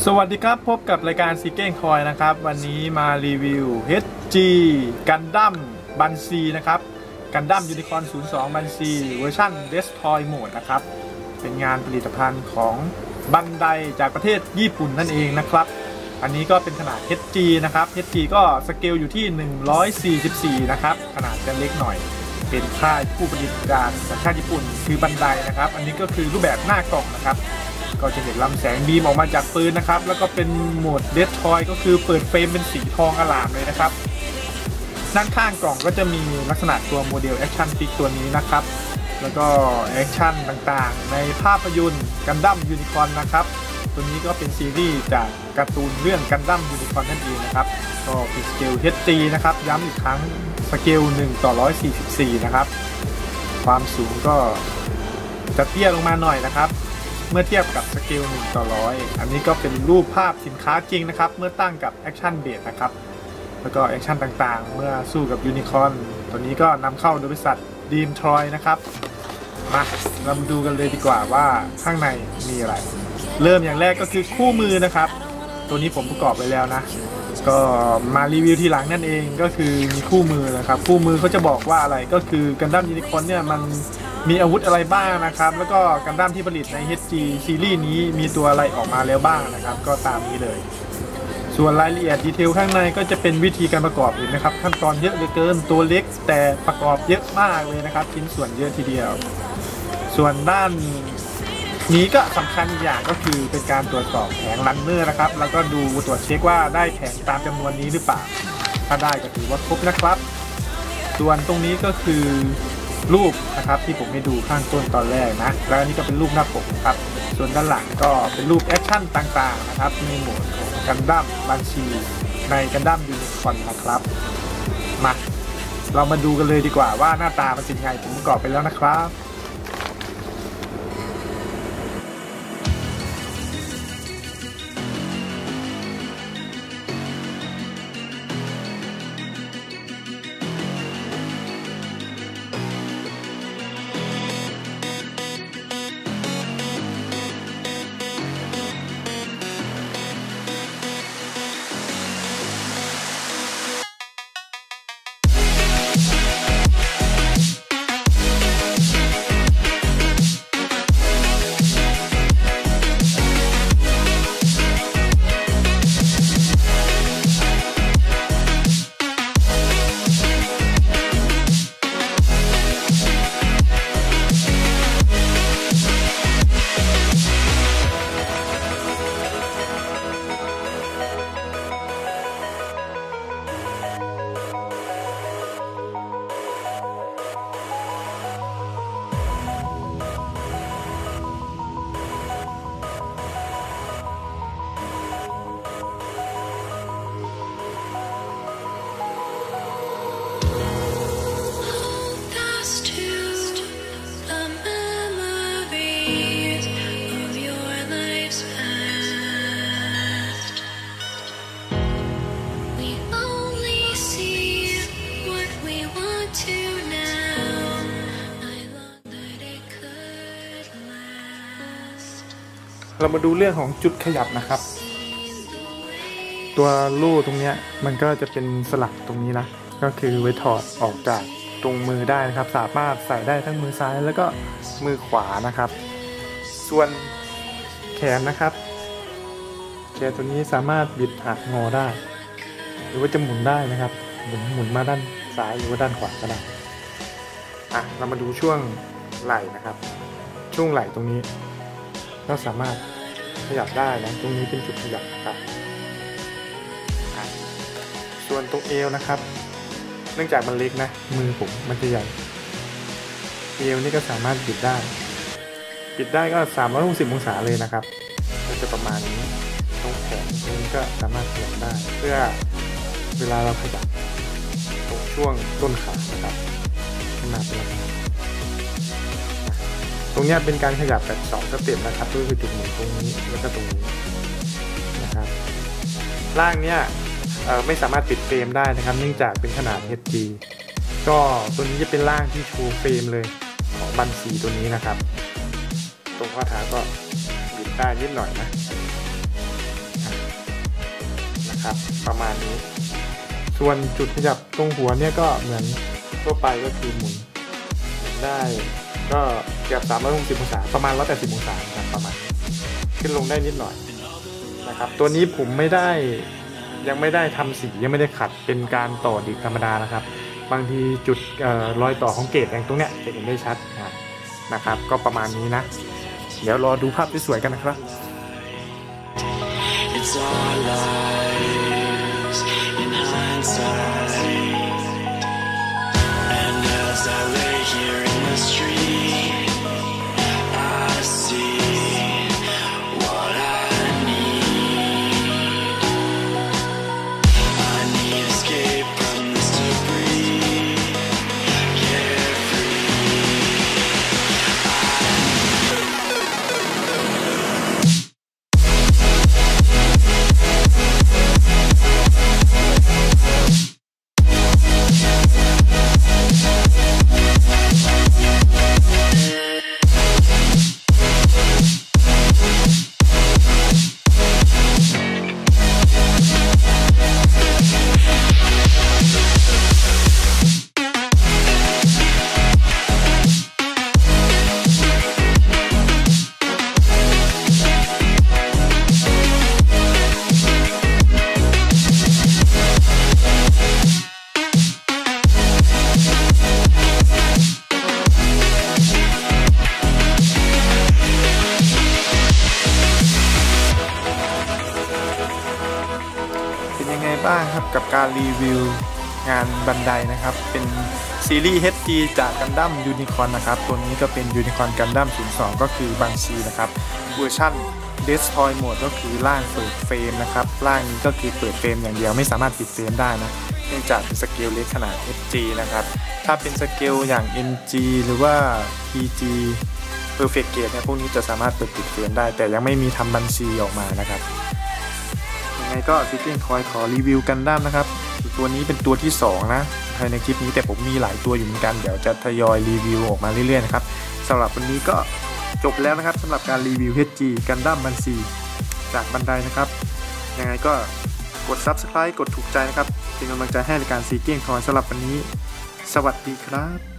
สวัสดีครับพบกับรายการซีเก้งคอยนะครับวันนี้มารีวิว HG กันดั้มบันซีนะครับกันดั้มยูนิคอร์น02บันซีเวอร์ชัน Destroy Mode นะครับเป็นงานผลิตภัณฑ์ของบันไดจากประเทศญี่ปุ่นนั่นเองนะครับอันนี้ก็เป็นขนาด HG นะครับ HG ก็สเกลอยู่ที่144นะครับขนาดจะเล็กหน่อยเป็นค่ายผู้ผลิตจากสัญชาติญี่ปุ่นคือบันไดนะครับอันนี้ก็คือรูปแบบหน้ากล่องนะครับก็จะเห็นลำแสงบีมออกมาจากปืนนะครับแล้วก็เป็นโหมดเดสทอยก็คือเปิดเฟรมเป็นสีทองอลามเลยนะครับด้านข้างกล่องก็จะมีลักษณะตัวโมเดลแอคชั่นฟิกตัวนี้นะครับแล้วก็แอคชั่นต่างๆในภาพยนตร์กันดั้มยูนิคอร์นนะครับตัวนี้ก็เป็นซีรีส์จากการ์ตูนเรื่องกันดั้มยูนิคอร์นนั่นเองนะครับก็เป็นสเกล HG นะครับย้ำอีกครั้งสเกล1:144นะครับความสูงก็จะเตี้ยลงมาหน่อยนะครับเมื่อเทียบกับสเกล1:100อันนี้ก็เป็นรูปภาพสินค้าจริงนะครับเมื่อตั้งกับแอคชั่นเบสนะครับแล้วก็แอคชั่นต่างๆเมื่อสู้กับยูนิคอร์นตัวนี้ก็นำเข้าโดยบริษัทดีมทรอยนะครับมาเรามาดูกันเลยดีกว่าว่าข้างในมีอะไรเริ่มอย่างแรกก็คือคู่มือนะครับตัวนี้ผมประกอบไว้แล้วนะก็มารีวิวทีหลังนั่นเองก็คือมีคู่มือนะครับคู่มือเขาจะบอกว่าอะไรก็คือกันดั้มยูนิคอร์นเนี่ยมันมีอาวุธอะไรบ้างนะครับแล้วก็กันดั้มที่ผลิตใน HG ซีรีส์นี้มีตัวอะไรออกมาแล้วบ้างนะครับก็ตามนี้เลยส่วนรายละเอียดดีเทลข้างในก็จะเป็นวิธีการประกอบอยู่นะครับขั้นตอนเยอะเหลือเกินตัวเล็กแต่ประกอบเยอะมากเลยนะครับชิ้นส่วนเยอะทีเดียวส่วนด้านนี้ก็สำคัญอีกอย่างก็คือเป็นการตรวจสอบแผงรันเนอร์นะครับแล้วก็ดูตรวจเช็คว่าได้แผงตามจำนวนนี้หรือเปล่าถ้าได้ก็ถือว่าครบนะครับส่วนตรงนี้ก็คือรูปนะครับที่ผมให้ดูข้างต้นตอนแรกนะแล้วอันนี้ก็เป็นรูปหน้าปกครับส่วนด้านหลังก็เป็นรูปแอคชั่นต่างๆนะครับในโหมดของกันดั้มบันชีในกันดั้มยูนิคอร์นนะครับมาเรามาดูกันเลยดีกว่าว่าหน้าตามันเป็นไงผมประกอบไปแล้วนะครับเรามาดูเรื่องของจุดขยับนะครับตัวลู่ตรงนี้มันก็จะเป็นสลักตรงนี้นะก็คือไว้ถอดออกจากตรงมือได้นะครับสามารถใส่ได้ทั้งมือซ้ายแล้วก็มือขวานะครับส่วนแขนนะครับแขนตัวนี้สามารถบิดหักงอได้หรือว่าจะหมุนได้นะครับหมุนมาด้านซ้ายหรือว่าด้านขวาก็ได้เรามาดูช่วงไหล่นะครับช่วงไหล่ตรงนี้ก็สามารถขยับได้นะตรงนี้เป็นจุดขยับนะครับส่วนตรงเอวนะครับเนื่องจากมันเล็กนะมือผมมันจะใหญ่เอวนี่ก็สามารถบิดได้ก็360องศาเลยนะครับก็จะประมาณนี้ตรงแขนตรงนี้ก็สามารถขยับได้เพื่อเวลาเราขยับตรงช่วงต้นขานะครับขึ้นมาเป็นตรงนี้เป็นการขยับแบบ2สเต็ปนะครับก็คือจุดหมุนตรงนี้แล้วก็ตรงนี้นะครับล่างเนี้ยไม่สามารถปิดเฟรมได้นะครับเนื่องจากเป็นขนาด HG ก็ตัวนี้จะเป็นล่างที่โชว์เฟรมเลยของบันซีตัวนี้นะครับตรงข้อเท้าก็บิดได้นิดหน่อยนะนะครับประมาณนี้ส่วนจุดขยับตรงหัวเนี่ยก็เหมือนทั่วไปก็คือหมุนได้ก็เกือบ360องศาประมาณ180องศาครับประมาณขึ้นลงได้นิดหน่อยนะครับตัวนี้ผมยังไม่ได้ทำสียังไม่ได้ขัดเป็นการต่อดิบธรรมดานะครับบางทีจุดรอยต่อของเกจตรงเนี้ยจะเห็นได้ชัดนะครับก็ประมาณนี้นะเดี๋ยวรอดูภาพสวยๆกันนะครับ It's our lives in hindsight and as I lay here in the street I see what I need escape from this debris carefreeบ้างครับกับการรีวิวงานบันไดนะครับเป็นซีรีส์ HG จากกันดั้มยูนิคอร์นนะครับตัวนี้ก็เป็นยูนิคอร์นกันดั้ม02ก็คือบังซีนะครับเวอร์ชั่น Destroy Mode ก็คือร่างเปิดเฟรมนะครับร่างนี้ก็คือเปิดเฟรมอย่างเดียวไม่สามารถปิดเฟรมได้นะเนื่องจากเป็นสเกลเล็กขนาด HG นะครับถ้าเป็นสเกลอย่าง MG หรือว่า PG Perfect Gate เนี่ยพวกนี้จะสามารถเปิดปิดเฟรมได้แต่ยังไม่มีทำบัญชีออกมานะครับยังไงก็ซิกเก้นคอยขอรีวิวกันดั้มนะครับตัวนี้เป็นตัวที่2นะภายในคลิปนี้แต่ผมมีหลายตัวอยู่เหมือนกันเดี๋ยวจะทยอยรีวิวออกมาเรื่อยๆนะครับสำหรับวันนี้ก็จบแล้วนะครับสำหรับการรีวิว HG กันดั้มบันซีจากบันไดนะครับยังไงก็กด Subscribe กดถูกใจนะครับเป็นกำลังใจให้ในการซีเก้นคอยสำหรับวันนี้สวัสดีครับ